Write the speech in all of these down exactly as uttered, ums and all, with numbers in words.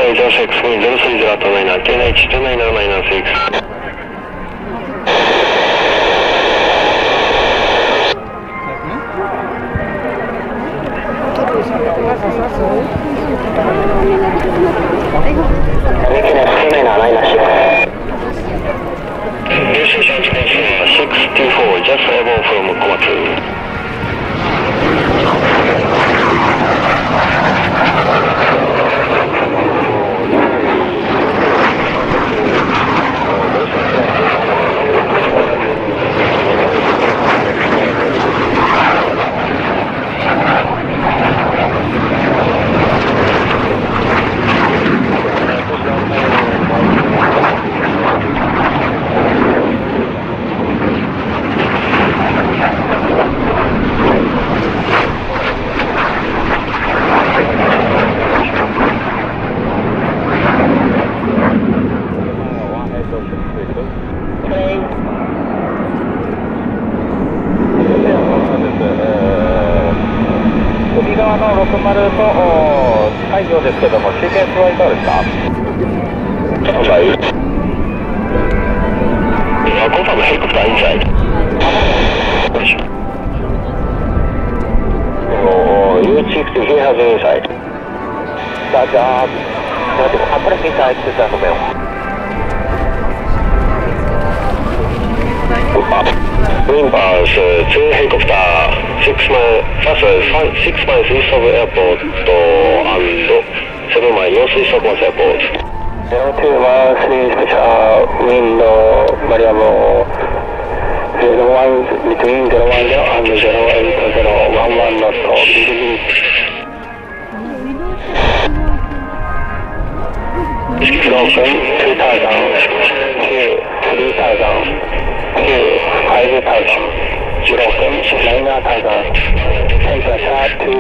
J six wind zero three zero to nine T N H two nine nine nine six. sixty-four, just above from Coma two. ろくまると近いようですけども、シーケンスはいかがですか？ はい。Uh, confirm helicopter inside. Oh, U Chief, he has inside. Roger. I'm pressing inside to the mail. Wimbars, uh, two helicopter, six miles, first uh, six miles east of airport and seven miles northeast of airport. zero two one three special wind variable zero one between zero one zero and zero eight zero one one knot. Broken two thousand, two three thousand, two five thousand, broken nine thousand, temperature two.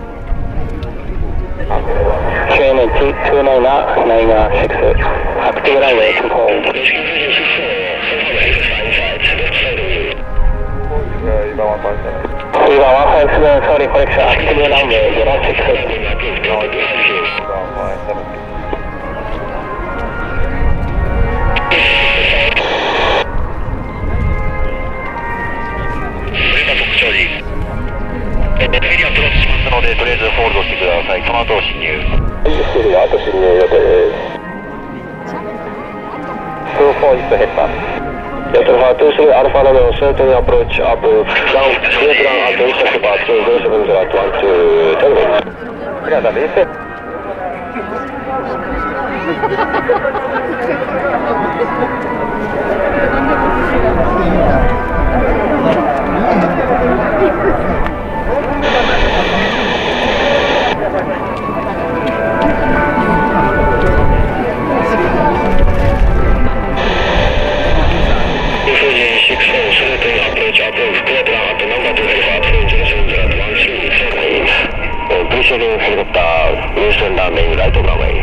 Q N H two nine nine six, active runway two four. Viva one five seven, sorry correction, active runway zero six. のでとりあえずホールドしてください。その後進入。 はい、あと進入予定です。 ツーフォーイストヘッダー。 Delta two three Alpha Romeo, certainly approach up, down, clear down at the intercept bar two zero seven zero at one two seven. クリアだ、冷静。 Appreciating helicopter, Houston landing right on runway.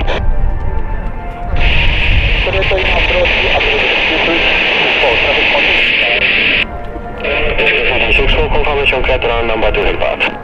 six four confirmation, clear to land number two helipad.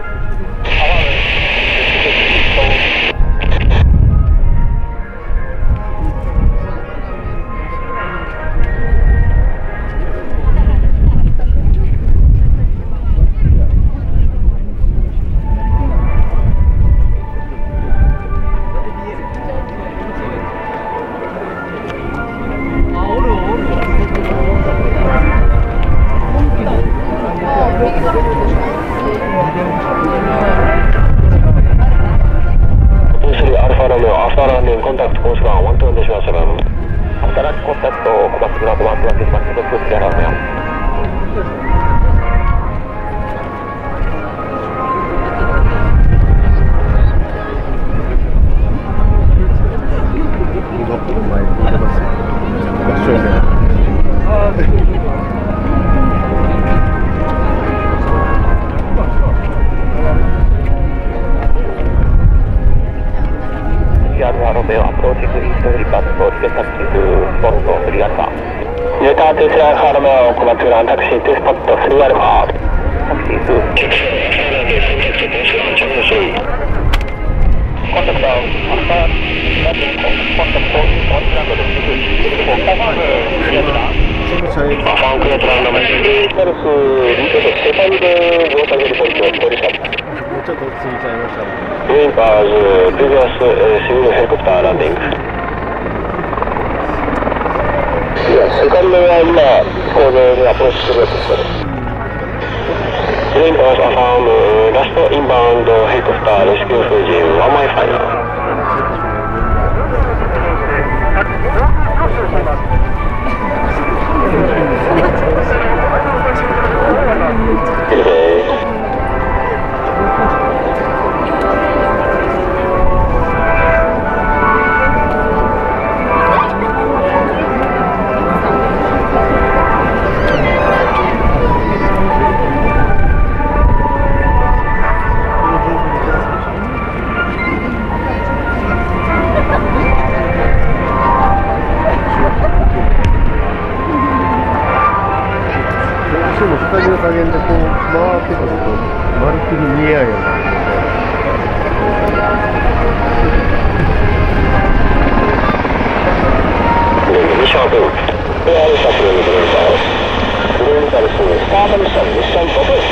Contact course ground one two seven seven. After contact Komatsu ground one two seven seven, good clear out now. Romeo approaching east helipad, approach get taxi to spot three alpha. Delta two three Alpha Romeo, Komatsu ground taxi to spot three alpha. Taxi to contact down, Alpha ちょっと世界で乗車するポイントを取りした。 ちょっと過ぎちゃいましたね。 ウィンパーズ、プレビアス、シビルヘリコプターランディング。いや、セカンドは今、飛行場にアプローチするようです。ウィンパーズ、アファーム、ラストインバウンドヘリコプター、レスキューフージン、ワンマイファイナル。 下げ下げんでこう回ってくるとまるっきり見えないようになる。 ミッションアプローチ。エアリサプローチ。グローニカルス、スタートミッション、ミッションごふん。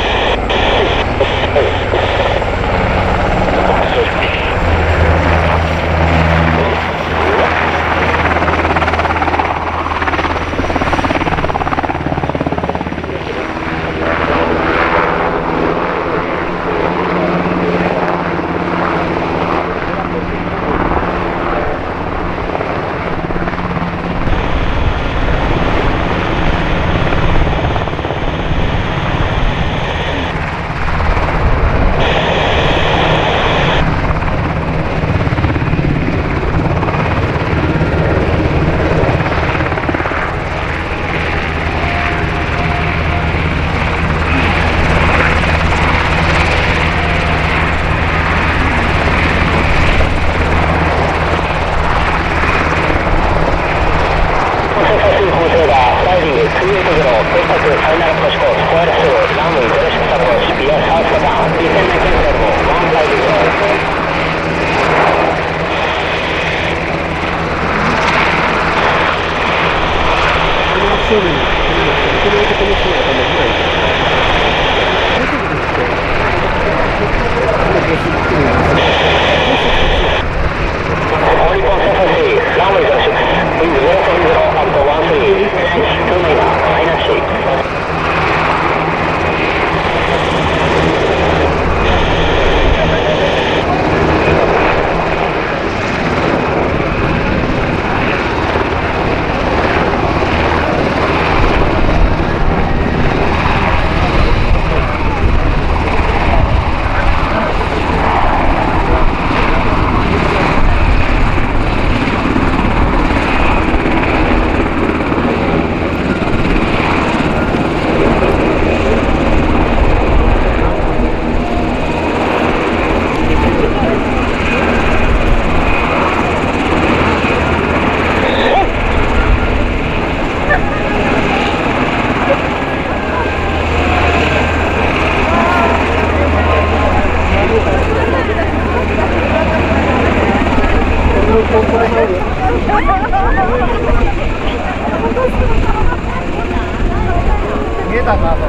見えたかと。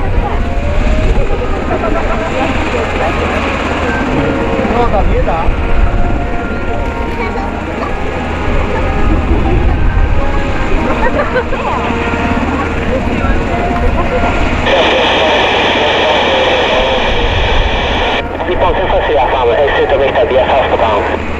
そうだ、見えた。 日本センサーシアファーム、エステートベクタービアサウストバウンド。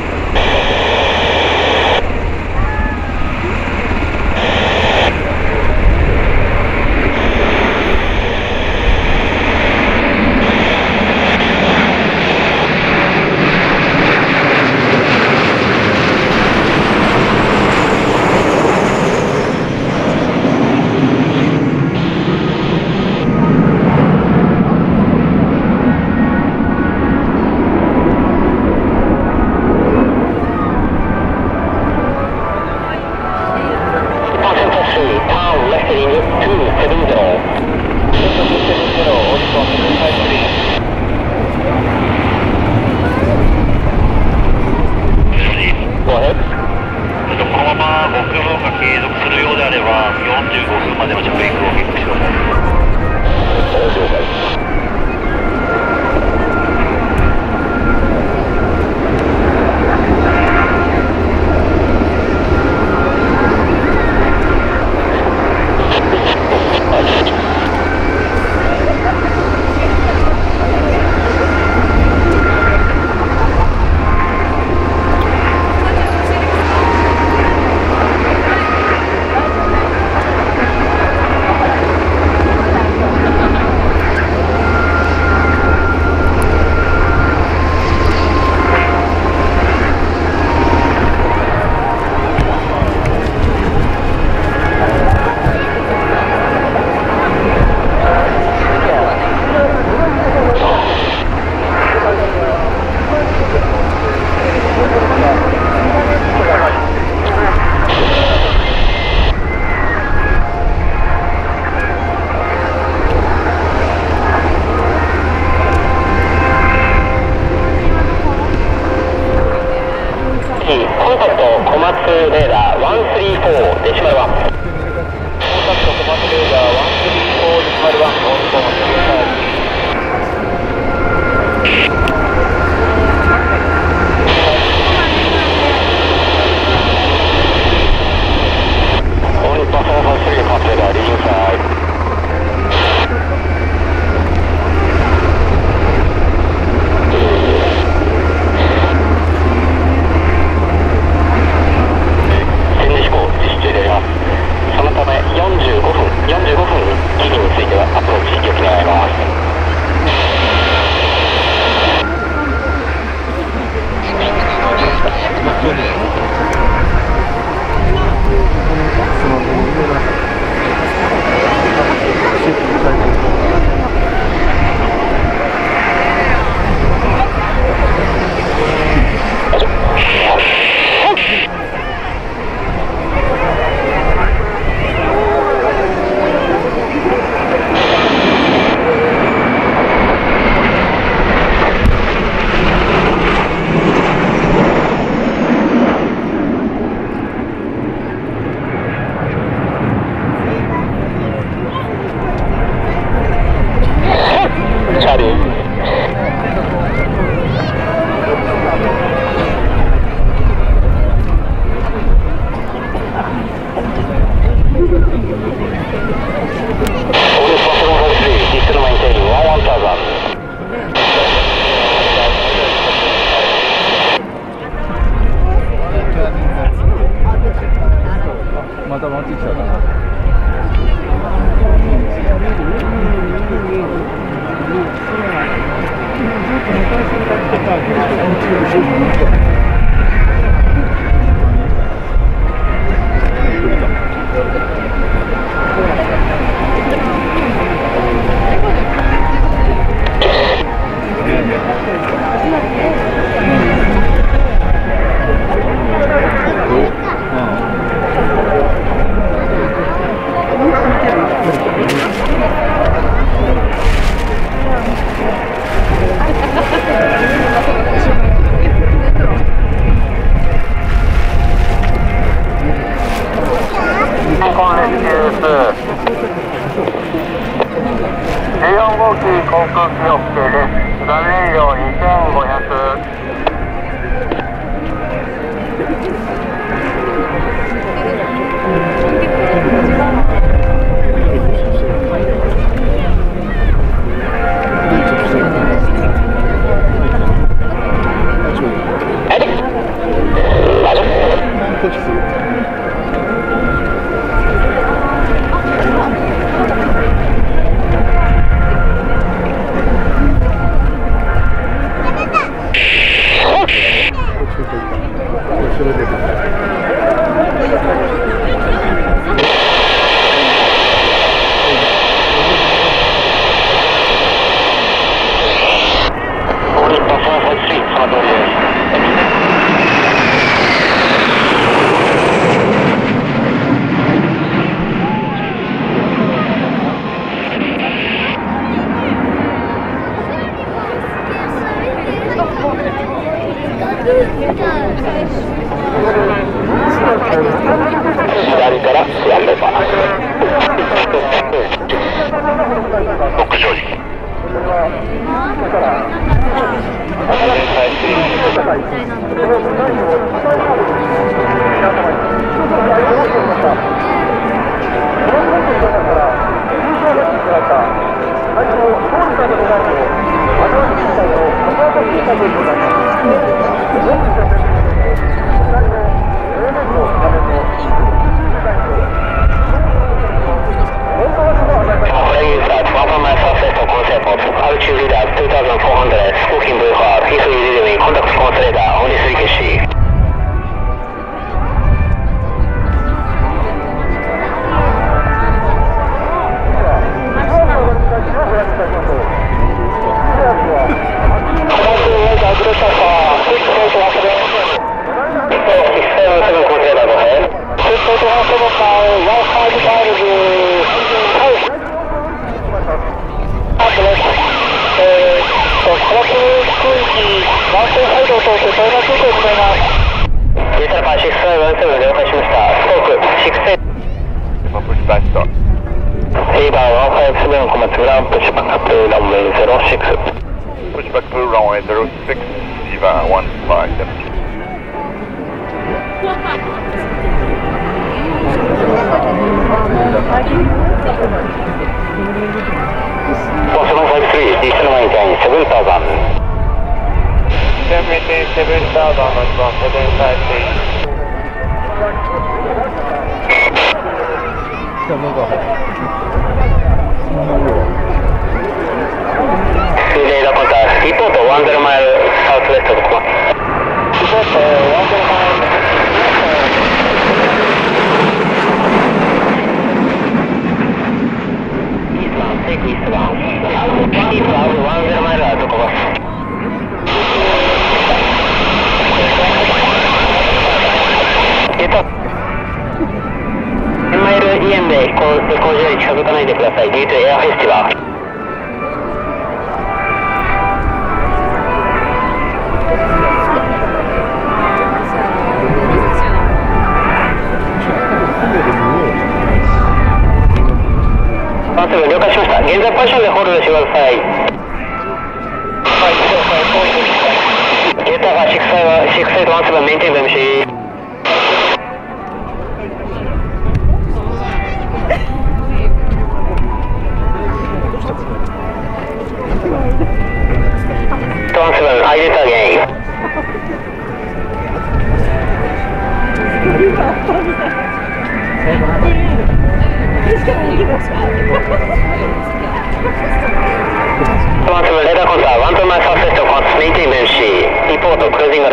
Cruising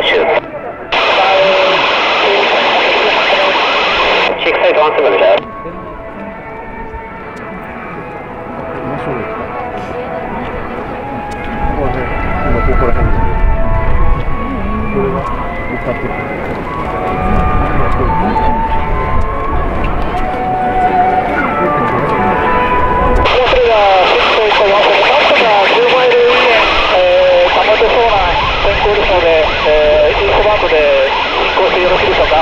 ートで飛行してよろしいでしょうか。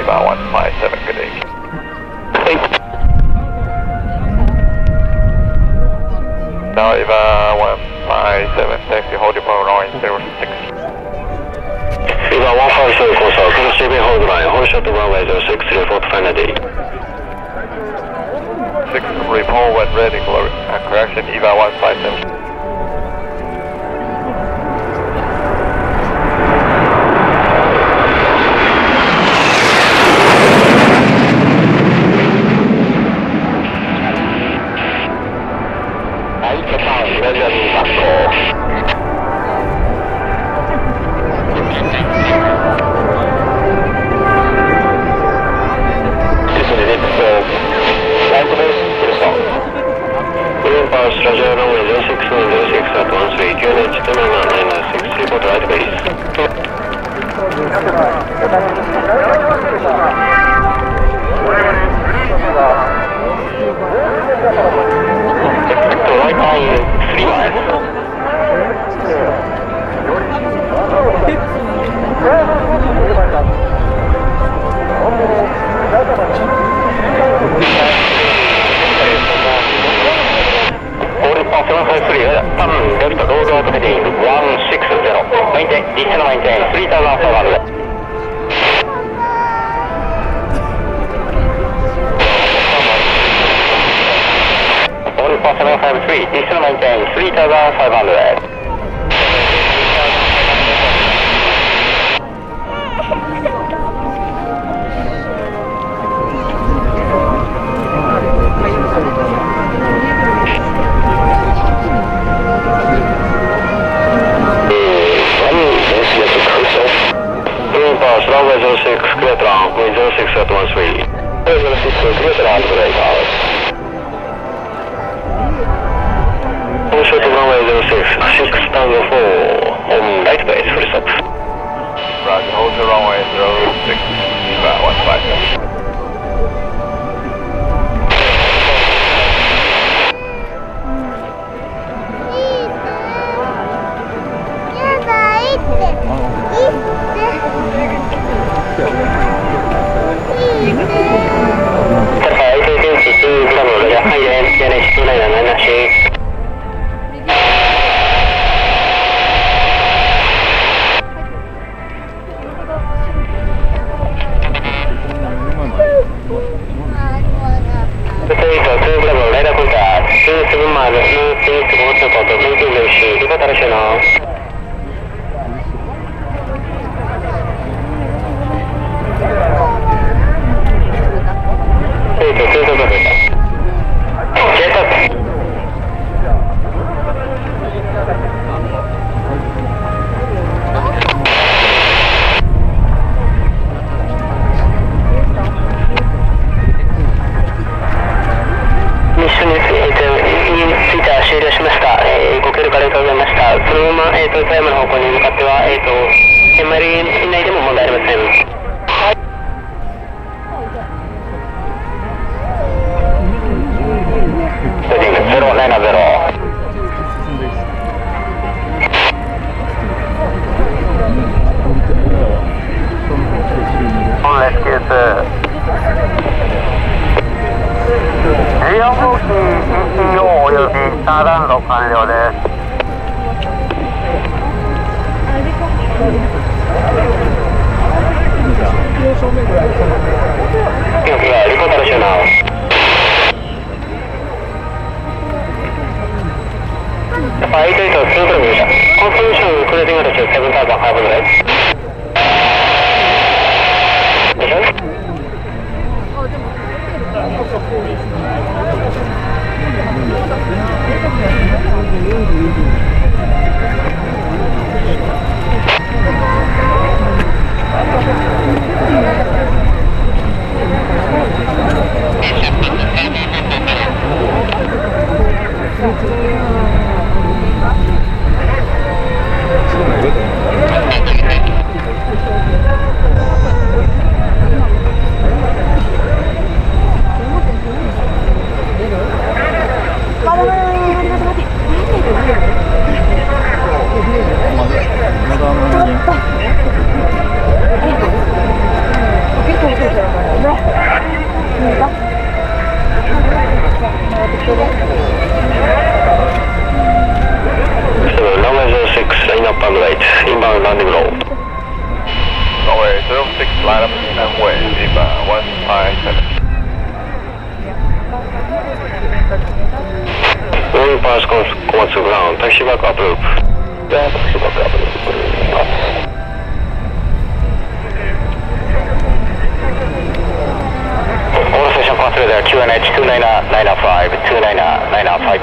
Eva one five seven, good day. Now Eva one five seven, taxi, hold your power line zero six. Eva one five seven, course out, close to hold line, hold short runway zero six, report final day. six, report when ready, uh, correction, Eva one five seven. Roger, runway zero six zero six at one three, Q N H two nine nine nine six, report right base. Right line three miles. seven five three, turn left, road out heading one six zero. Maintain, distance maintain, three thousand five hundred. seven five three, distance maintain, three thousand five hundred. Runway zero six, clear to round, wind zero six at one three. zero six, clear to round for eight hours. Hold short runway zero six, six thousand four, on right base, full stop. Roger, hold your runway zero six, Eva one five seven. runway zero six, line up and right, inbound landing low. Runway zero six, line up and way, inbound one five seven. Moving past Komatsu ground, taxi back up loop. Yeah, taxi back up loop. All station pass through there, Q N H two nine nine five, two nine nine five.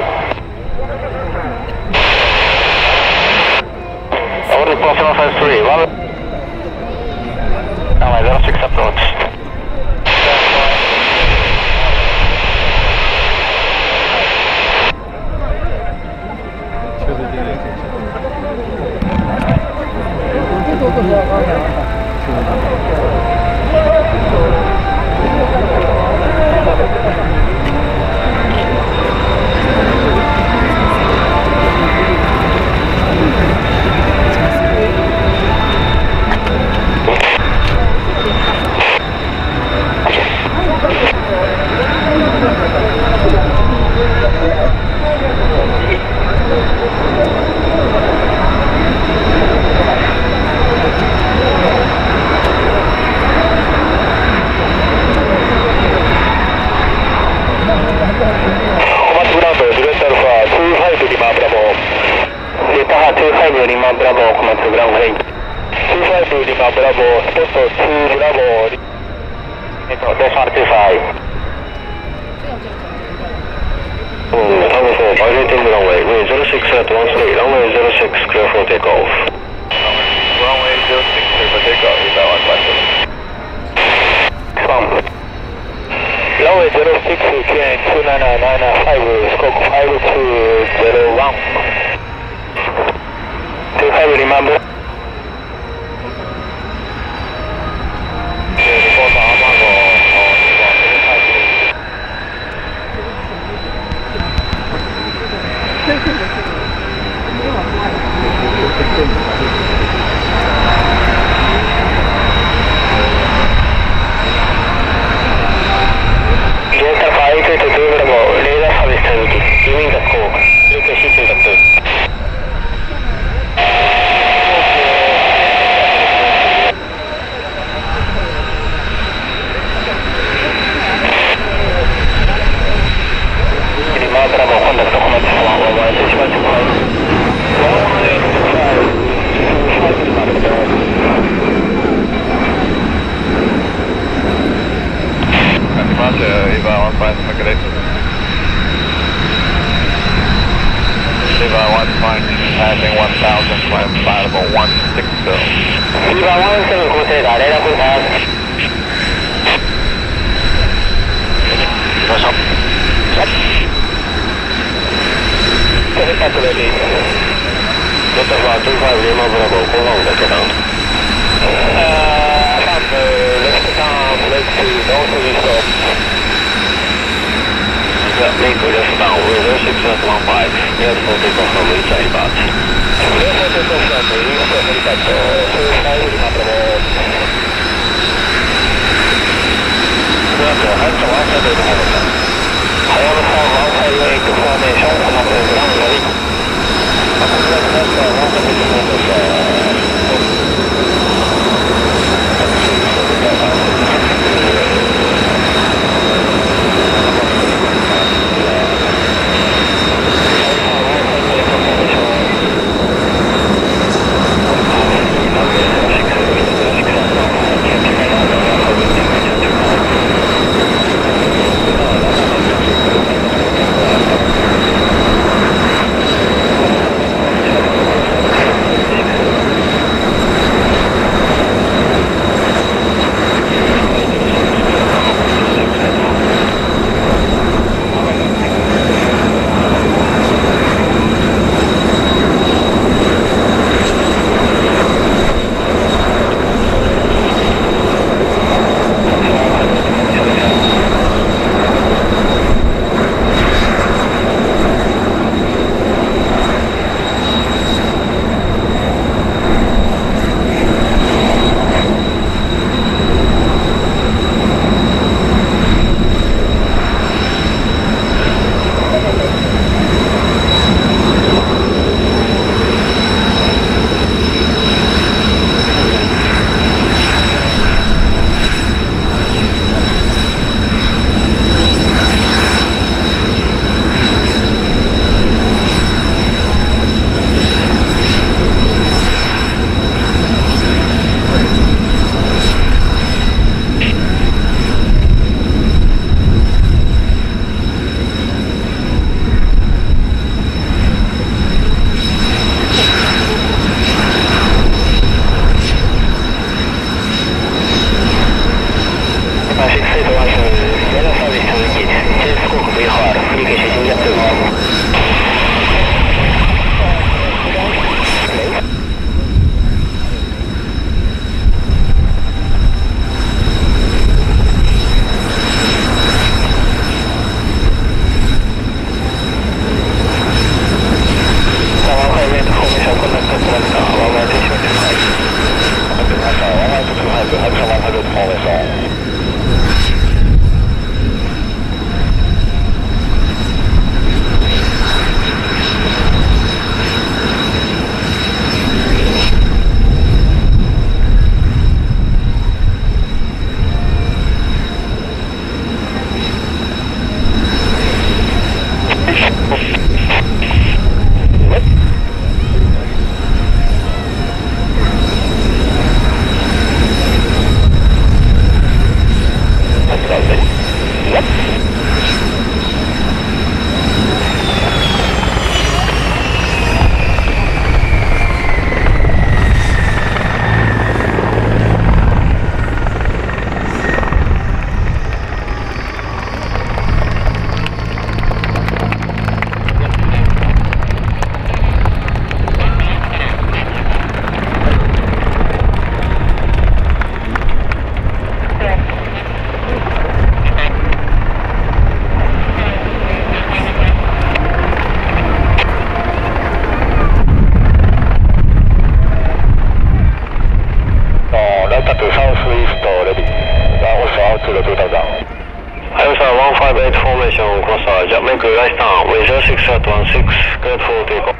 Order cross one five three, one. Runway zero six approach. five, Hudson one hundred, formation. Make a right turn with zero six at one six, cleared for takeoff.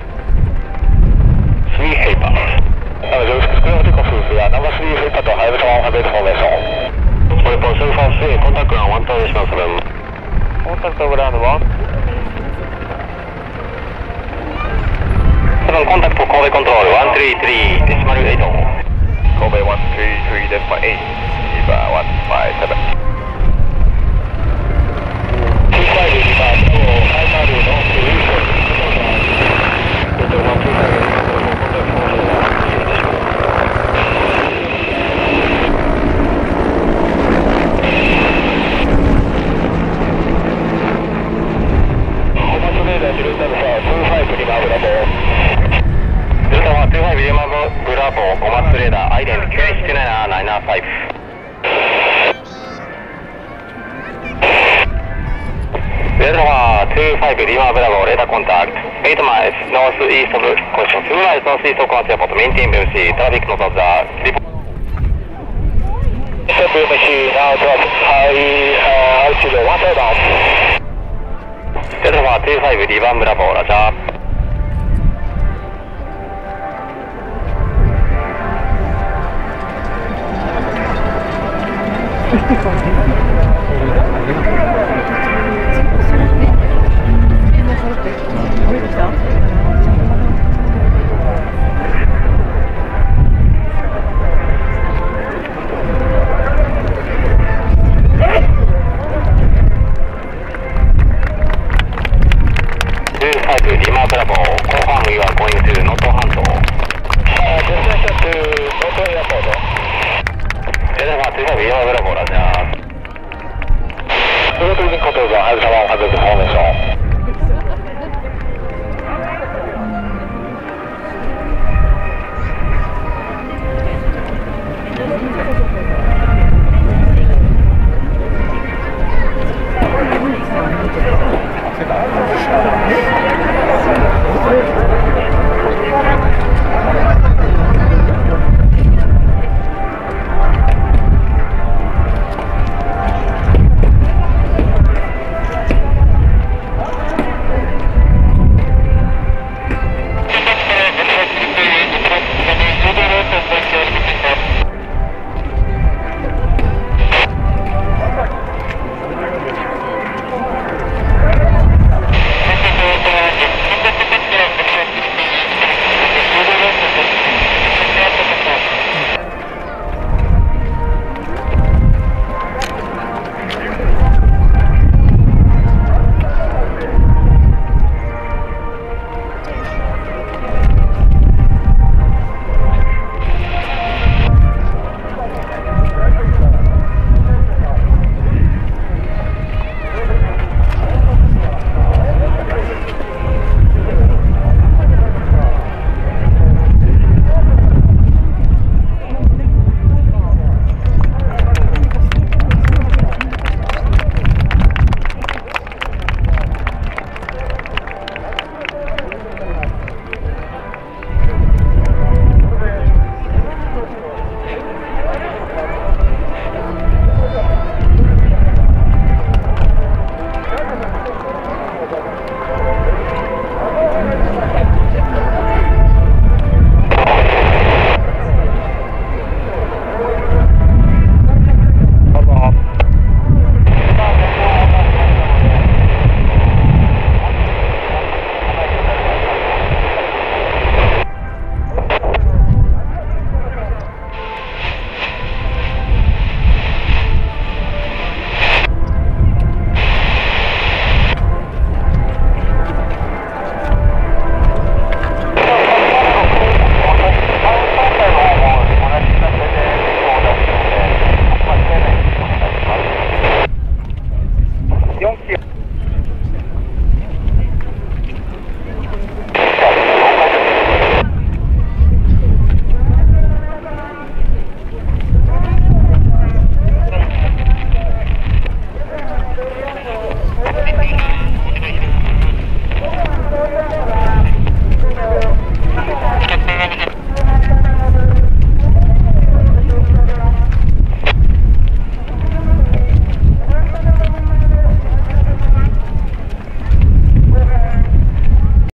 three Haypath. zero six cleared for takeoff, yeah, number three Haypath, Haypath one hundred formation. Weapon seven five three, contact ground one thousand seven. Contact ground one. seven contact for Kobe control, one three three decimal eight. Kobe one three three decimal eight, Eva one five seven. two five Lima Bravo, radar contact. eight miles northeast of question. two miles northeast of Quantum Airport. Maintain B M C. Traffic not of the report. B M C now drop high uh, altitude one thousand. Delta two five Lima Bravo, Roger. Where's that?